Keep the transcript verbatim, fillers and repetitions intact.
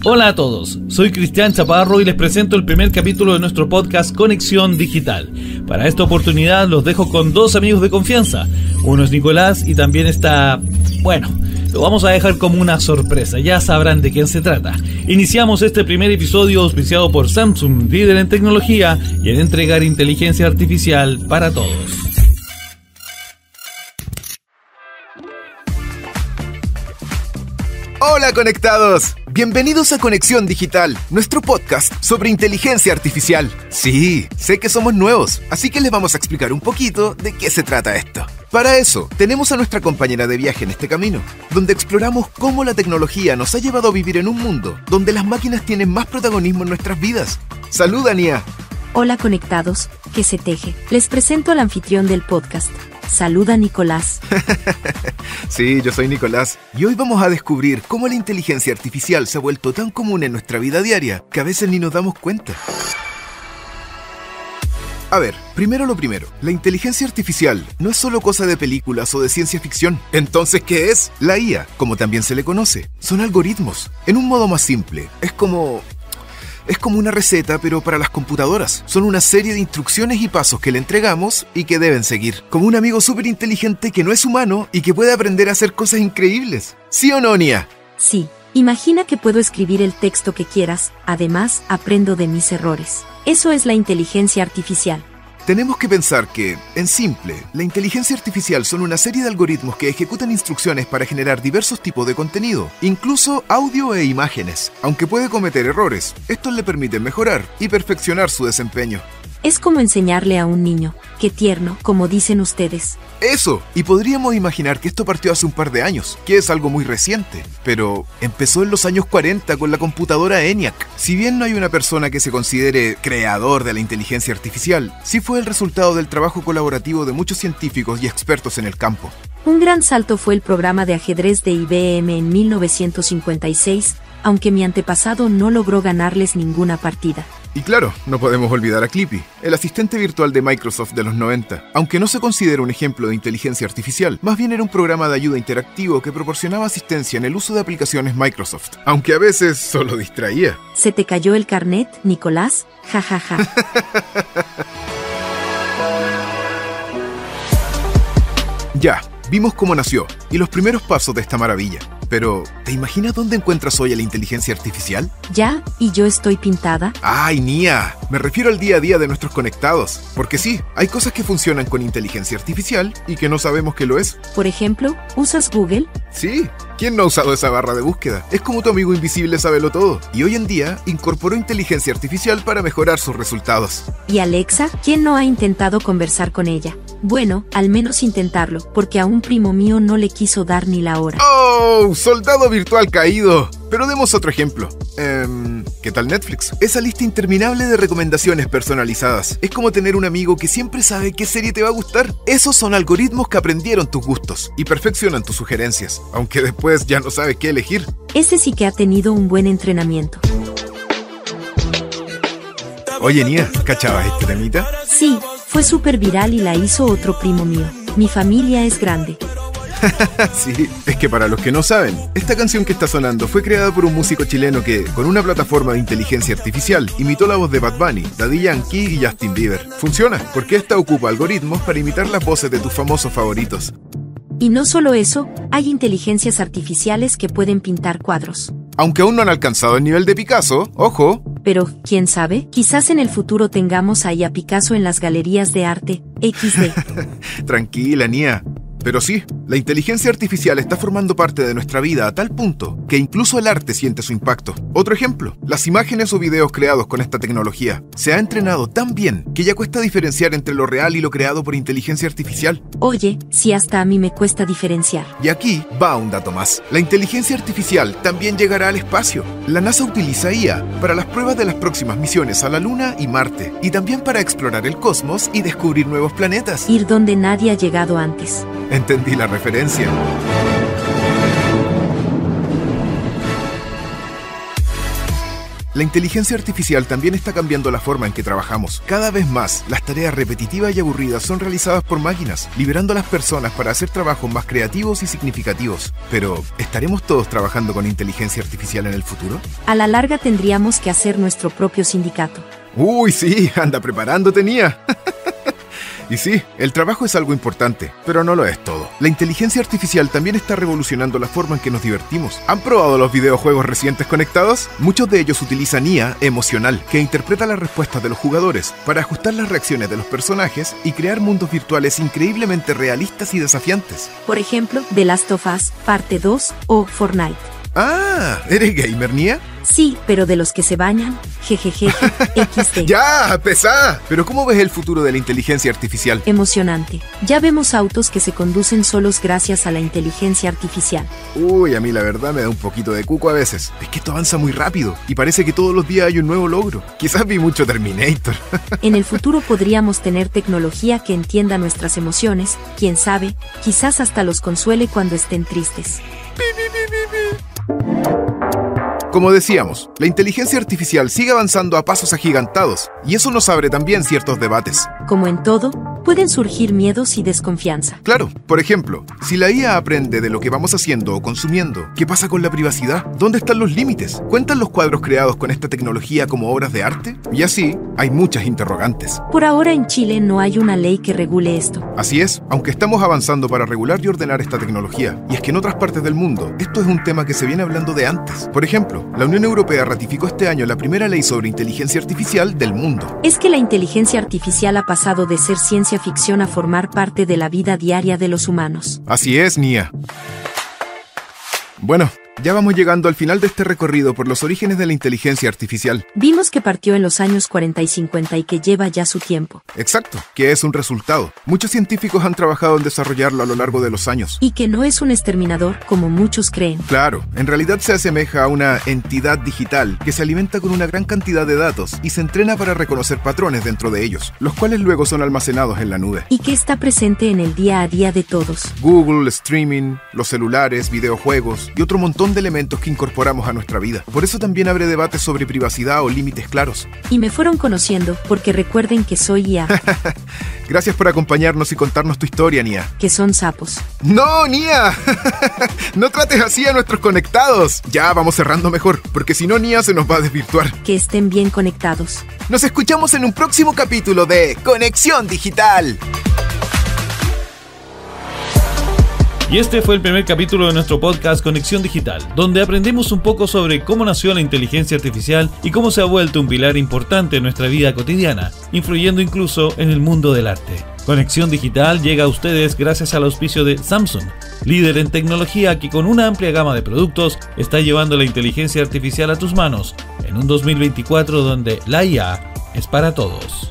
Hola a todos, soy Cristian Chaparro y les presento el primer capítulo de nuestro podcast Conexión Digital. Para esta oportunidad los dejo con dos amigos de confianza. Uno es Nicolás y también está... bueno, lo vamos a dejar como una sorpresa, ya sabrán de quién se trata. Iniciamos este primer episodio auspiciado por Samsung, líder en tecnología y en entregar inteligencia artificial para todos. ¡Hola conectados! Bienvenidos a Conexión Digital, nuestro podcast sobre inteligencia artificial. Sí, sé que somos nuevos, así que les vamos a explicar un poquito de qué se trata esto. Para eso, tenemos a nuestra compañera de viaje en este camino, donde exploramos cómo la tecnología nos ha llevado a vivir en un mundo donde las máquinas tienen más protagonismo en nuestras vidas. ¡Saluda, Nia! Hola conectados, que se teje. Les presento al anfitrión del podcast. Saluda, Nicolás. Sí, yo soy Nicolás, y hoy vamos a descubrir cómo la inteligencia artificial se ha vuelto tan común en nuestra vida diaria que a veces ni nos damos cuenta. A ver, primero lo primero, la inteligencia artificial no es solo cosa de películas o de ciencia ficción. Entonces, ¿qué es? La I A, como también se le conoce, son algoritmos. En un modo más simple, es como... Es como una receta, pero para las computadoras. Son una serie de instrucciones y pasos que le entregamos y que deben seguir. Como un amigo súper inteligente que no es humano y que puede aprender a hacer cosas increíbles. ¿Sí o no, Nia? Sí. Imagina que puedo escribir el texto que quieras. Además, aprendo de mis errores. Eso es la inteligencia artificial. Tenemos que pensar que, en simple, la inteligencia artificial son una serie de algoritmos que ejecutan instrucciones para generar diversos tipos de contenido, incluso audio e imágenes. Aunque puede cometer errores, estos le permiten mejorar y perfeccionar su desempeño. Es como enseñarle a un niño. Qué tierno, como dicen ustedes. ¡Eso! Y podríamos imaginar que esto partió hace un par de años, que es algo muy reciente. Pero empezó en los años cuarenta con la computadora ENIAC. Si bien no hay una persona que se considere creador de la inteligencia artificial, sí fue el resultado del trabajo colaborativo de muchos científicos y expertos en el campo. Un gran salto fue el programa de ajedrez de I B M en mil novecientos cincuenta y seis, aunque mi antepasado no logró ganarles ninguna partida. Y claro, no podemos olvidar a Clippy, el asistente virtual de Microsoft de los noventa. Aunque no se considera un ejemplo de inteligencia artificial, más bien era un programa de ayuda interactivo que proporcionaba asistencia en el uso de aplicaciones Microsoft, aunque a veces solo distraía. ¿Se te cayó el carnet, Nicolás? Ja, ja, ja. Ya, vimos cómo nació y los primeros pasos de esta maravilla. Pero, ¿te imaginas dónde encuentras hoy a la inteligencia artificial? ¿Ya? ¿Y yo estoy pintada? ¡Ay, Nia! Me refiero al día a día de nuestros conectados. Porque sí, hay cosas que funcionan con inteligencia artificial y que no sabemos que lo es. Por ejemplo, ¿usas Google? Sí. ¿Quién no ha usado esa barra de búsqueda? Es como tu amigo invisible sábelo todo. Y hoy en día, incorporó inteligencia artificial para mejorar sus resultados. ¿Y Alexa? ¿Quién no ha intentado conversar con ella? Bueno, al menos intentarlo, porque a un primo mío no le quiso dar ni la hora. ¡Oh! ¡Soldado virtual caído! Pero demos otro ejemplo. Eh, ¿Qué tal Netflix? Esa lista interminable de recomendaciones personalizadas. Es como tener un amigo que siempre sabe qué serie te va a gustar. Esos son algoritmos que aprendieron tus gustos y perfeccionan tus sugerencias, aunque después ya no sabes qué elegir. Ese sí que ha tenido un buen entrenamiento. Oye, Nia, ¿cachabas este temita? Sí, fue súper viral y la hizo otro primo mío. Mi familia es grande. Sí, es que para los que no saben, esta canción que está sonando fue creada por un músico chileno que, con una plataforma de inteligencia artificial, imitó la voz de Bad Bunny, Daddy Yankee y Justin Bieber. Funciona, porque esta ocupa algoritmos para imitar las voces de tus famosos favoritos. Y no solo eso, hay inteligencias artificiales que pueden pintar cuadros. Aunque aún no han alcanzado el nivel de Picasso, ¡ojo! Pero, ¿quién sabe? Quizás en el futuro tengamos ahí a Picasso en las galerías de arte, equis de. Tranquila, Nia. Pero sí, la inteligencia artificial está formando parte de nuestra vida a tal punto que incluso el arte siente su impacto. Otro ejemplo, las imágenes o videos creados con esta tecnología se ha entrenado tan bien que ya cuesta diferenciar entre lo real y lo creado por inteligencia artificial. Oye, si hasta a mí me cuesta diferenciar. Y aquí va un dato más. La inteligencia artificial también llegará al espacio. La NASA utiliza I A para las pruebas de las próximas misiones a la Luna y Marte, y también para explorar el cosmos y descubrir nuevos planetas. Ir donde nadie ha llegado antes. Entendí la referencia. La inteligencia artificial también está cambiando la forma en que trabajamos. Cada vez más, las tareas repetitivas y aburridas son realizadas por máquinas, liberando a las personas para hacer trabajos más creativos y significativos. Pero, ¿estaremos todos trabajando con inteligencia artificial en el futuro? A la larga tendríamos que hacer nuestro propio sindicato. Uy, sí, anda preparándote, Nia. Y sí, el trabajo es algo importante, pero no lo es todo. La inteligencia artificial también está revolucionando la forma en que nos divertimos. ¿Han probado los videojuegos recientes conectados? Muchos de ellos utilizan I A emocional, que interpreta las respuestas de los jugadores para ajustar las reacciones de los personajes y crear mundos virtuales increíblemente realistas y desafiantes. Por ejemplo, The Last of Us, parte dos, o Fortnite. Ah, ¿eres gamer, Nia? Sí, pero de los que se bañan, jejeje, equis de. ¡Ya, pesá! Pero ¿cómo ves el futuro de la inteligencia artificial? Emocionante. Ya vemos autos que se conducen solos gracias a la inteligencia artificial. Uy, a mí la verdad me da un poquito de cuco a veces. Es que esto avanza muy rápido y parece que todos los días hay un nuevo logro. Quizás vi mucho Terminator. En el futuro podríamos tener tecnología que entienda nuestras emociones, quién sabe, quizás hasta los consuele cuando estén tristes. Como decíamos, la inteligencia artificial sigue avanzando a pasos agigantados, y eso nos abre también ciertos debates. Como en todo, pueden surgir miedos y desconfianza. Claro, por ejemplo, si la I A aprende de lo que vamos haciendo o consumiendo, ¿qué pasa con la privacidad? ¿Dónde están los límites? ¿Cuentan los cuadros creados con esta tecnología como obras de arte? Y así, hay muchas interrogantes. Por ahora en Chile no hay una ley que regule esto. Así es, aunque estamos avanzando para regular y ordenar esta tecnología, y es que en otras partes del mundo, esto es un tema que se viene hablando de antes. Por ejemplo, la Unión Europea ratificó este año la primera ley sobre inteligencia artificial del mundo. Es que la inteligencia artificial ha pasado de ser ciencia ficción a formar parte de la vida diaria de los humanos. Así es, Nia. Bueno, ya vamos llegando al final de este recorrido por los orígenes de la inteligencia artificial. Vimos que partió en los años cuarenta y cincuenta y que lleva ya su tiempo. Exacto, que es un resultado. Muchos científicos han trabajado en desarrollarlo a lo largo de los años. Y que no es un exterminador, como muchos creen. Claro, en realidad se asemeja a una entidad digital que se alimenta con una gran cantidad de datos y se entrena para reconocer patrones dentro de ellos, los cuales luego son almacenados en la nube. Y que está presente en el día a día de todos. Google, streaming, los celulares, videojuegos y otro montón de elementos que incorporamos a nuestra vida. Por eso también abre debates sobre privacidad o límites claros. Y me fueron conociendo, porque recuerden que soy I A. Gracias por acompañarnos y contarnos tu historia, Nia. Que son sapos. ¡No, Nia! No trates así a nuestros conectados. Ya, vamos cerrando mejor, porque si no, Nia se nos va a desvirtuar. Que estén bien conectados. Nos escuchamos en un próximo capítulo de Conexión Digital. Y este fue el primer capítulo de nuestro podcast Conexión Digital, donde aprendemos un poco sobre cómo nació la inteligencia artificial y cómo se ha vuelto un pilar importante en nuestra vida cotidiana, influyendo incluso en el mundo del arte. Conexión Digital llega a ustedes gracias al auspicio de Samsung, líder en tecnología que con una amplia gama de productos está llevando la inteligencia artificial a tus manos, en un dos mil veinticuatro donde la I A es para todos.